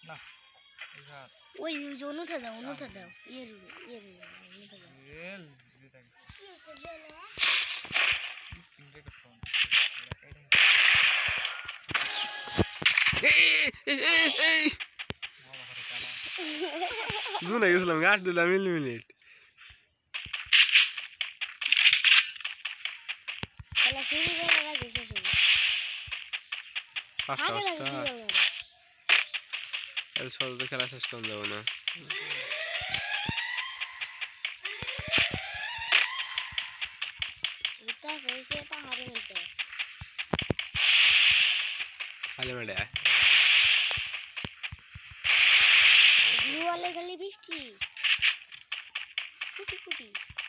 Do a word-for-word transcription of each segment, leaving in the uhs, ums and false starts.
না এখান ওই জোন উঠে দাও উঠে দাও এর এর উঠে দাও এল দিতে তিনটে করতে এই এই এই জুনে গেছিলাম গাছ দিলাম মিলি মিনিট খেলা শুরু করে লাগে শেষ হবে পাঁচটা পাঁচটা এত সহজে খেলা শেষ করতে যাবো না এটা হয়েছে পাহাড়ে নিতে খালি মেডে দুয়ালে গলি বৃষ্টি কুটি কুটি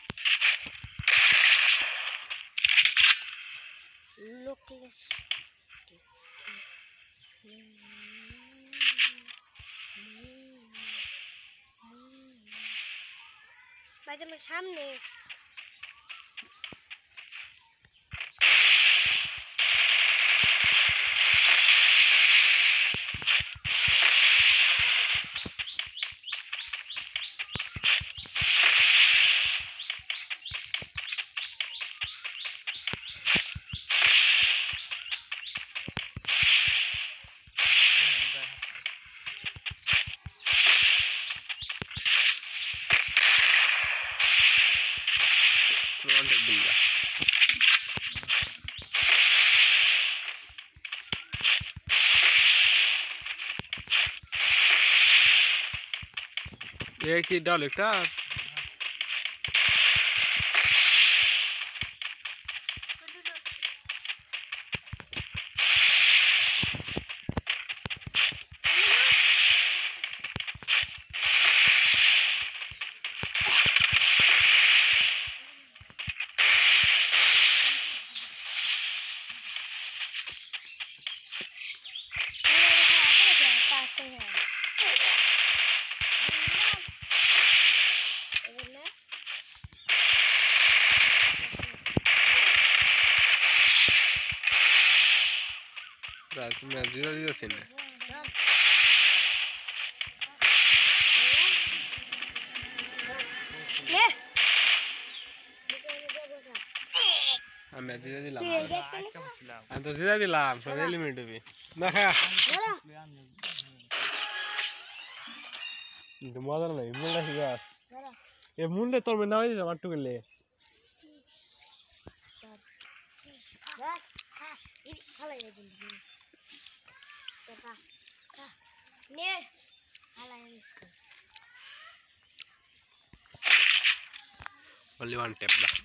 লোক ঠিক আছে ভাই তোমার সামনে ये की डाल একটা রাত মে জিরো জিরো সিন নে আমি জিরো দিলাম একটা বসলাম আমি তো জিরো দিলাম সব এলিমেন্ট হবে না খা কিন্তু মজা নাই মুন্ডা হিগাস এ মুন্ডে তোর মে নাও দিলাম আটটু গেলে only one tap da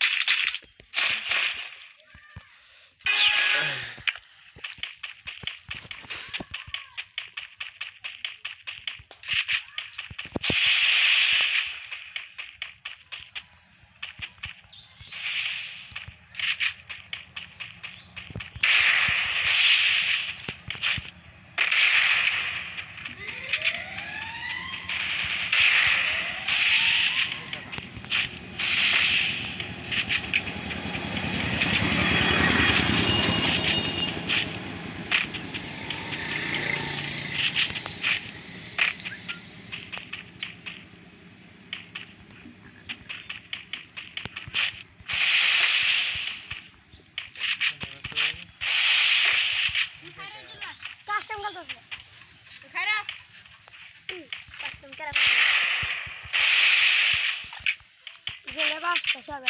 basta, suave.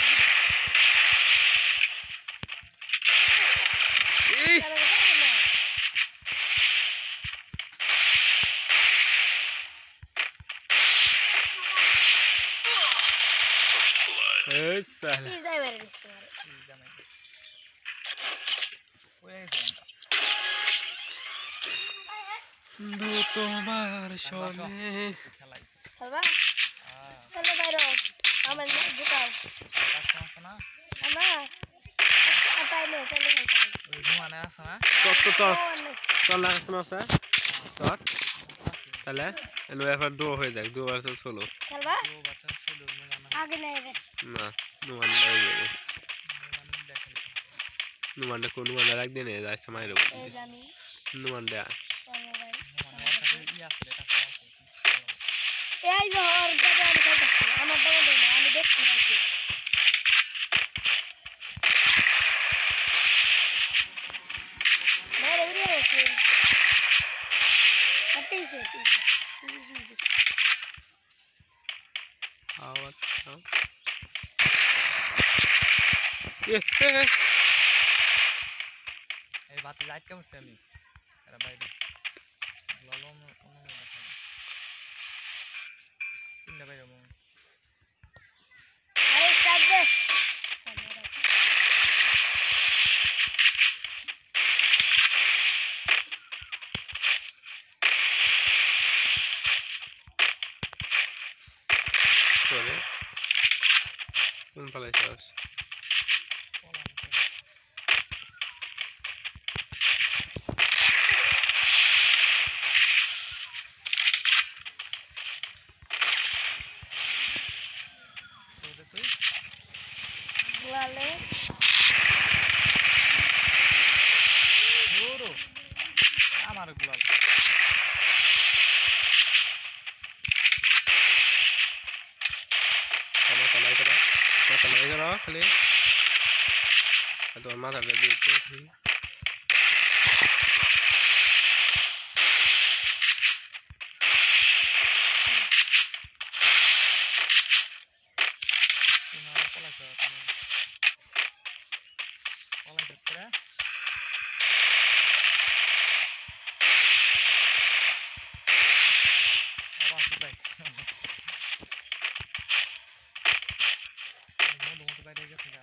Esa. Sí, debe haber visto. No tomar chole. Salva. Chale বাইরো আমার না বুকাও না আমা আপাইলে চলে যাই ওই ধোঁয়ানে আছে না তো তো তো চল না শোনো স্যার তো তাহলে এলো এবার দো হয়ে যায় দো বার ষোলো চলবা দো বছর ষোলো আগে নাই রে না নুমান হয়ে যাবে নুমানটা কোন নুমানটা রাখ দিয়ে নিয়ে যায় সময় রকম এই জানি নুমানটা চলো ভাই ইয়া আছে কাছে আছে এই যে হর দাদা আমি খাইছি আমার দাদা দেন আমি দেখছি রাইছি মেরে উড়ে গেছে কাটিছে পিছে আওয়াজ এ এ এই বাতি লাইট কে বসতে আমি এরা বাইরে ললম কোন দেখা তিনটা বাইরে মো আরে স্টার্ট দে চলে কোন পালাইছ গুলালে ওরো আমার গুলাল sama sama itu lah sama itu lah kali atau mana ada di itu Una pola ke kamu. Pola ke kira. Awas baik. Mau dong ke baik aja kira.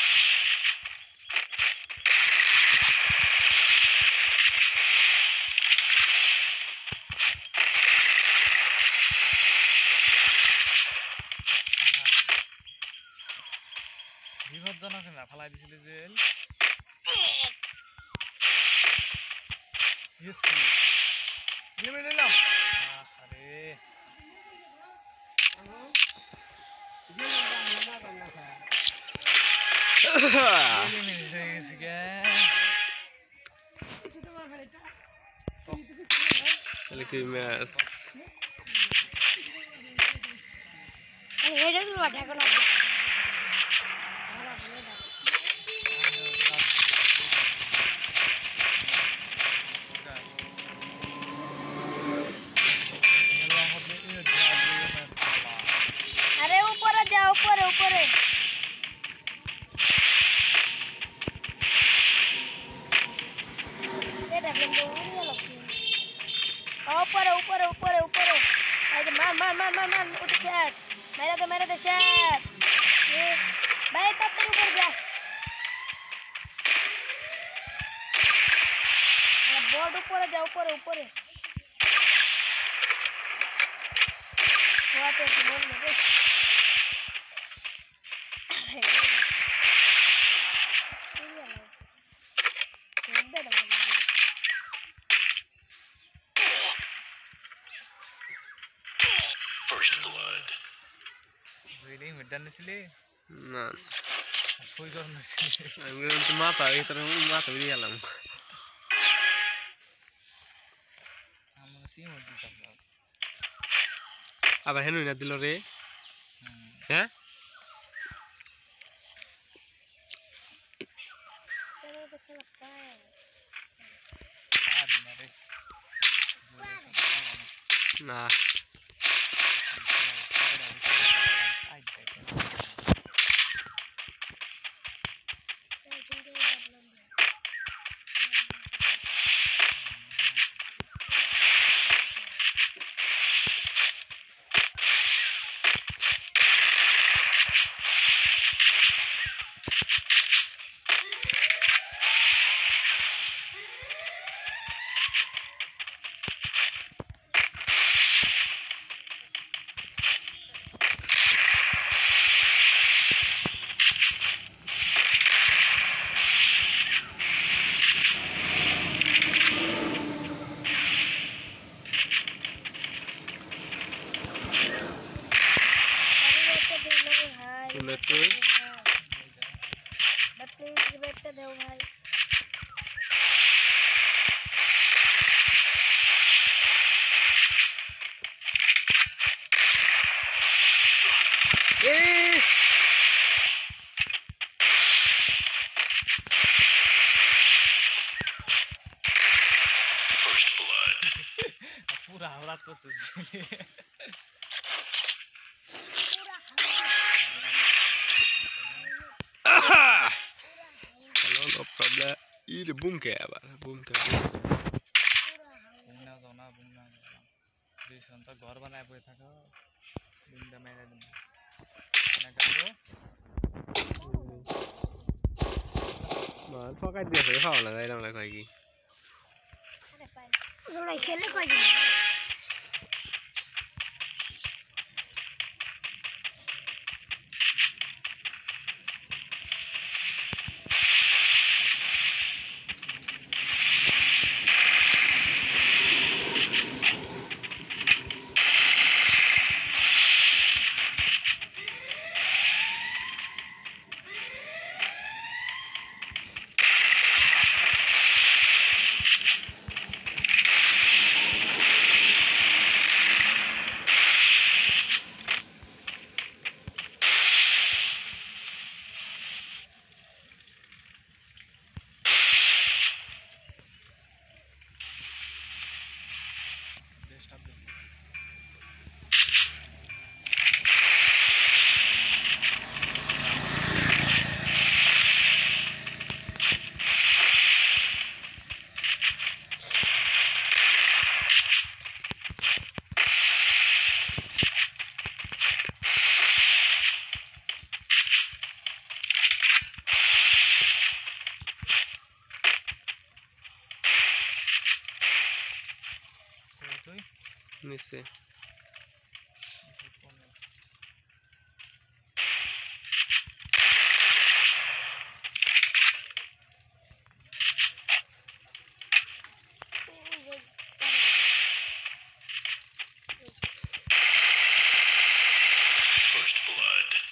বিপজ্জনক না ফালাই দিছিল জেল ইয়েসি নেমে নিলাম আরে নেমে গেছি গে kali kemas আরে এটা তো বাটা কোন अरे ऊपर जा ऊपर ऊपर ये डबल उड़िया लगती है ऊपर ऊपर ऊपर ऊपर अरे मार मार मार मार मार उठ शॉट मेरा तो मेरा तो शॉट ये भाई तब तक ऊपर जा बोर्ड ऊपर जा ऊपर ऊपर What is the name of this? First blood. Really, medan sili. nah Koi kor sili. আমি তো মাথা ভিতরে মাথা বেরিয়ে গেলাম Amo si mo di ta. আবার হেনু না দিল রে হ্যাঁ Ari na re. না Ai dai. Betul. Betul, betul deh भाई. पूरा हावड़ा तो तुझे Hello, no problem. Eat a boom cab. Boom cab. बुमना जाना बुमना दिसन त घर बनाए पो थाहा बुमदा मेरा दिन नगरको Ma थकाइ दिएछ कि खाउला दाइलामलाई खै कि जोडा खेल्ने कहिले निश्चय First blood.